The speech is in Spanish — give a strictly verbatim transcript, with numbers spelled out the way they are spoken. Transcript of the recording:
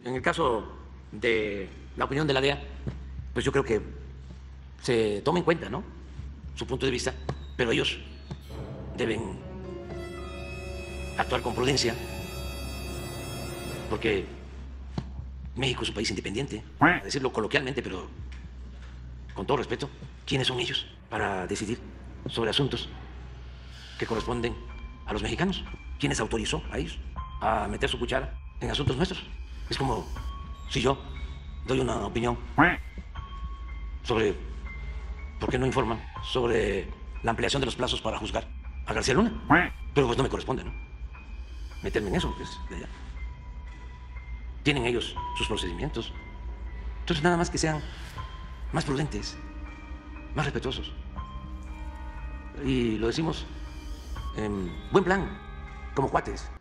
En el caso de la opinión de la D E A, pues yo creo que se toma en cuenta, ¿no?, su punto de vista, pero ellos deben actuar con prudencia, porque México es un país independiente, a decirlo coloquialmente, pero con todo respeto. ¿Quiénes son ellos para decidir sobre asuntos que corresponden a los mexicanos? ¿Quién les autorizó a ellos a meter su cuchara en asuntos nuestros? Es como si yo doy una opinión sobre por qué no informan sobre la ampliación de los plazos para juzgar a García Luna. Pero pues no me corresponde, ¿no?, meterme en eso, porque es de allá. Tienen ellos sus procedimientos. Entonces, nada más que sean más prudentes, más respetuosos. Y lo decimos en buen plan, como cuates.